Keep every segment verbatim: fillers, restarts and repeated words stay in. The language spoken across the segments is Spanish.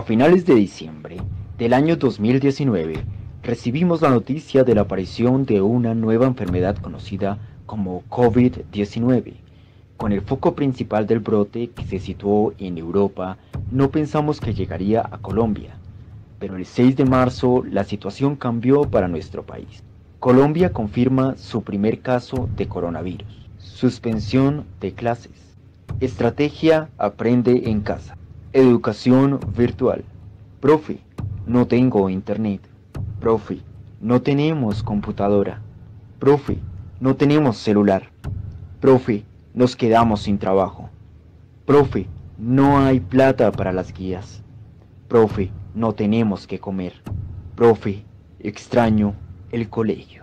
finales de diciembre del año dos mil diecinueve, recibimos la noticia de la aparición de una nueva enfermedad conocida como COVID diecinueve. Con el foco principal del brote que se situó en Europa, no pensamos que llegaría a Colombia, pero el seis de marzo la situación cambió para nuestro país. Colombia confirma su primer caso de coronavirus. Suspensión de clases. Estrategia aprende en casa. Educación virtual. Profe, no tengo internet. Profe, no tenemos computadora. Profe, no tenemos celular. Profe, nos quedamos sin trabajo. Profe, no hay plata para las guías. Profe, no tenemos que comer. Profe, extraño el colegio.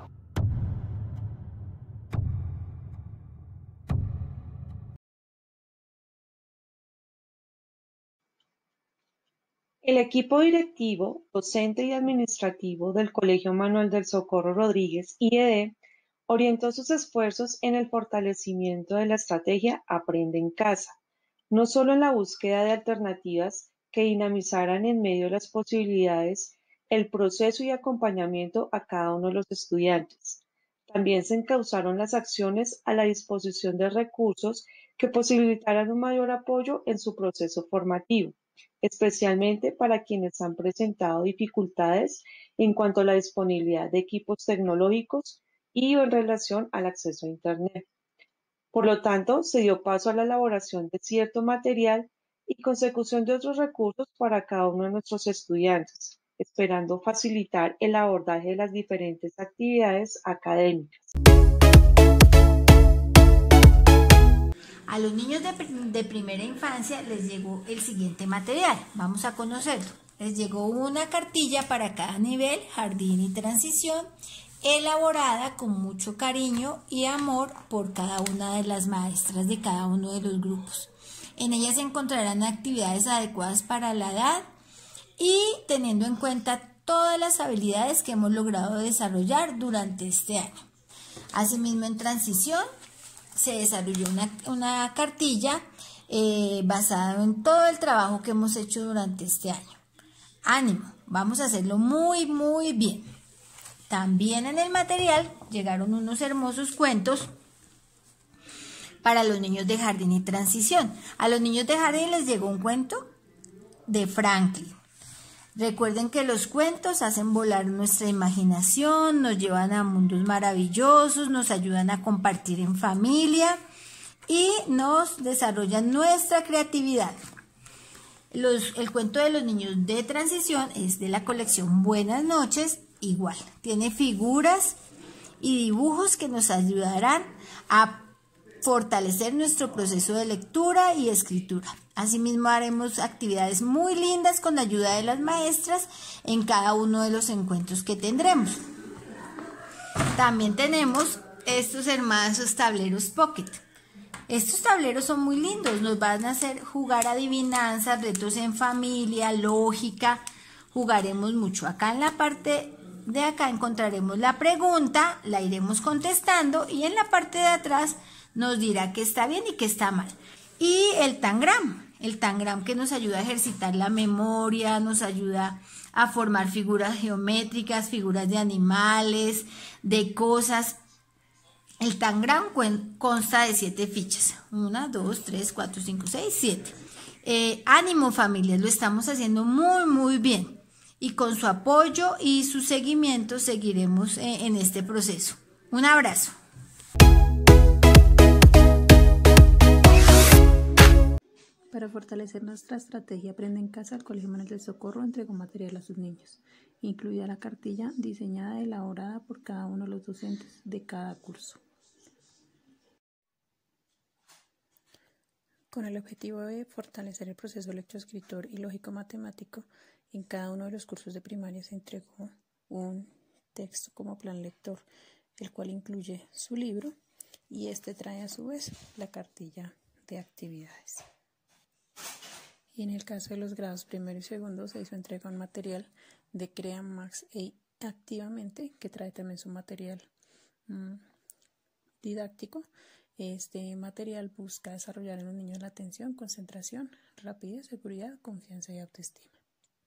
El equipo directivo, docente y administrativo del Colegio Manuel del Socorro Rodríguez I E D orientó sus esfuerzos en el fortalecimiento de la estrategia Aprende en Casa, no solo en la búsqueda de alternativas que dinamizaran en medio de las posibilidades el proceso y acompañamiento a cada uno de los estudiantes. También se encauzaron las acciones a la disposición de recursos que posibilitaran un mayor apoyo en su proceso formativo, especialmente para quienes han presentado dificultades en cuanto a la disponibilidad de equipos tecnológicos y en relación al acceso a Internet. Por lo tanto, se dio paso a la elaboración de cierto material y consecución de otros recursos para cada uno de nuestros estudiantes, esperando facilitar el abordaje de las diferentes actividades académicas. A los niños de, de primera infancia les llegó el siguiente material. Vamos a conocerlo. Les llegó una cartilla para cada nivel, jardín y transición, elaborada con mucho cariño y amor por cada una de las maestras de cada uno de los grupos. En ella se encontrarán actividades adecuadas para la edad y teniendo en cuenta todas las habilidades que hemos logrado desarrollar durante este año. Asimismo, en transición se desarrolló una, una cartilla eh, basada en todo el trabajo que hemos hecho durante este año. Ánimo, vamos a hacerlo muy, muy bien. También en el material llegaron unos hermosos cuentos para los niños de jardín y transición. A los niños de jardín les llegó un cuento de Franklin. Recuerden que los cuentos hacen volar nuestra imaginación, nos llevan a mundos maravillosos, nos ayudan a compartir en familia y nos desarrollan nuestra creatividad. Los, el cuento de los niños de transición es de la colección Buenas noches. Igual, tiene figuras y dibujos que nos ayudarán a fortalecer nuestro proceso de lectura y escritura. Asimismo, haremos actividades muy lindas con la ayuda de las maestras en cada uno de los encuentros que tendremos. También tenemos estos hermosos tableros Pocket. Estos tableros son muy lindos, nos van a hacer jugar adivinanzas, retos en familia, lógica. Jugaremos mucho. Acá en la parte de acá encontraremos la pregunta, la iremos contestando y en la parte de atrás nos dirá que está bien y que está mal. Y el tangram, el tangram que nos ayuda a ejercitar la memoria, nos ayuda a formar figuras geométricas, figuras de animales, de cosas. El tangram consta de siete fichas. Una, dos, tres, cuatro, cinco, seis, siete. Eh, ánimo familia, lo estamos haciendo muy, muy bien. Y con su apoyo y su seguimiento seguiremos eh, en este proceso. Un abrazo. Para fortalecer nuestra estrategia Aprende en Casa, el Colegio Manuel del Socorro entregó material a sus niños, incluida la cartilla diseñada y elaborada por cada uno de los docentes de cada curso. Con el objetivo de fortalecer el proceso lectoescritor y lógico-matemático, en cada uno de los cursos de primaria se entregó un texto como plan lector, el cual incluye su libro y este trae a su vez la cartilla de actividades. Y en el caso de los grados primero y segundo se hizo entrega un material de Crea Max e Activamente, que trae también su material mmm, didáctico. Este material busca desarrollar en los niños la atención, concentración, rapidez, seguridad, confianza y autoestima.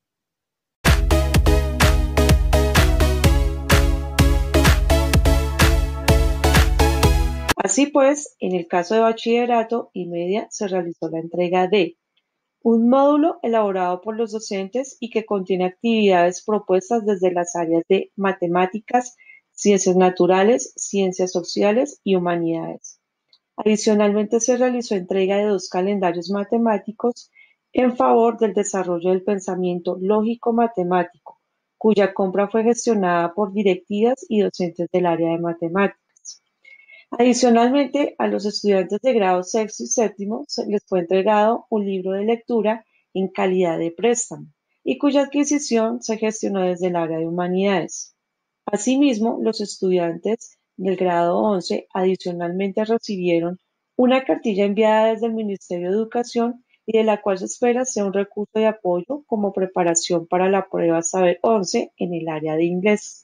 Así pues, en el caso de bachillerato y media se realizó la entrega de un módulo elaborado por los docentes y que contiene actividades propuestas desde las áreas de matemáticas, ciencias naturales, ciencias sociales y humanidades. Adicionalmente, se realizó entrega de dos calendarios matemáticos en favor del desarrollo del pensamiento lógico-matemático, cuya compra fue gestionada por directivas y docentes del área de matemáticas. Adicionalmente, a los estudiantes de grado sexto y séptimo se les fue entregado un libro de lectura en calidad de préstamo y cuya adquisición se gestionó desde el área de humanidades. Asimismo, los estudiantes del grado once adicionalmente recibieron una cartilla enviada desde el Ministerio de Educación y de la cual se espera sea un recurso de apoyo como preparación para la prueba Saber once en el área de inglés.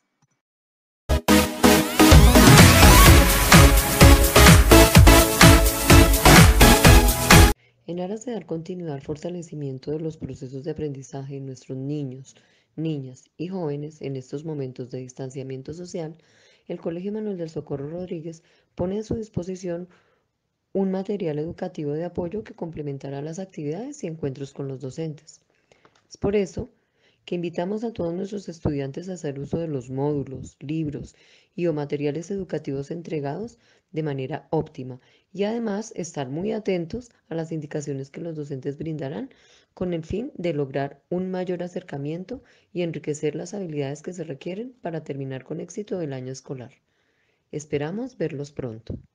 En aras de dar continuidad al fortalecimiento de los procesos de aprendizaje de nuestros niños, niñas y jóvenes en estos momentos de distanciamiento social, el Colegio Manuel del Socorro Rodríguez pone a su disposición un material educativo de apoyo que complementará las actividades y encuentros con los docentes. Es por eso que invitamos a todos nuestros estudiantes a hacer uso de los módulos, libros y o materiales educativos entregados de manera óptima y además estar muy atentos a las indicaciones que los docentes brindarán con el fin de lograr un mayor acercamiento y enriquecer las habilidades que se requieren para terminar con éxito el año escolar. Esperamos verlos pronto.